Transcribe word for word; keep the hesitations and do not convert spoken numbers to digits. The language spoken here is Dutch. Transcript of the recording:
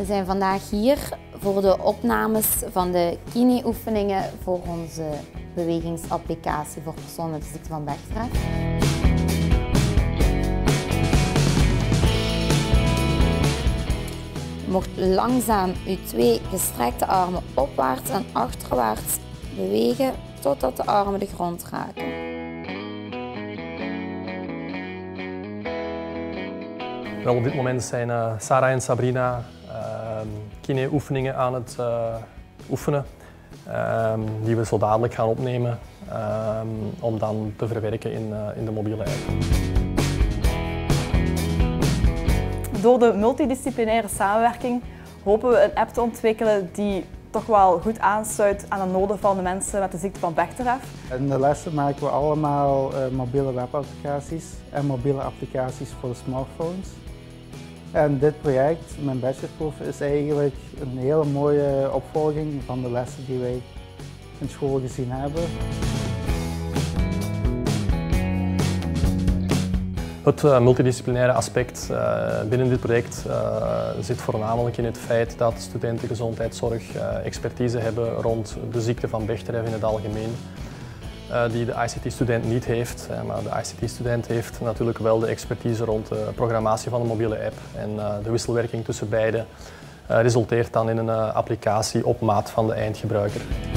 zijn vandaag hier voor de opnames van de kine-oefeningen voor onze bewegingsapplicatie voor personen met de ziekte van Bechterew. Je mocht langzaam je twee gestrekte armen opwaarts en achterwaarts bewegen totdat de armen de grond raken. Wel, op dit moment zijn uh, Sarah en Sabrina uh, kine-oefeningen aan het uh, oefenen, uh, die we zo dadelijk gaan opnemen uh, om dan te verwerken in, uh, in de mobiele app. Door de multidisciplinaire samenwerking hopen we een app te ontwikkelen die toch wel goed aansluit aan de noden van de mensen met de ziekte van Bechterew. In de lessen maken we allemaal uh, mobiele webapplicaties en mobiele applicaties voor de smartphones. En dit project, mijn bachelorproef, is eigenlijk een hele mooie opvolging van de lessen die wij in school gezien hebben. Het uh, multidisciplinaire aspect uh, binnen dit project uh, zit voornamelijk in het feit dat studenten gezondheidszorg uh, expertise hebben rond de ziekte van Bechterew in het algemeen, uh, die de I C T-student niet heeft. Uh, maar de I C T-student heeft natuurlijk wel de expertise rond de programmatie van de mobiele app en uh, de wisselwerking tussen beide uh, resulteert dan in een uh, applicatie op maat van de eindgebruiker.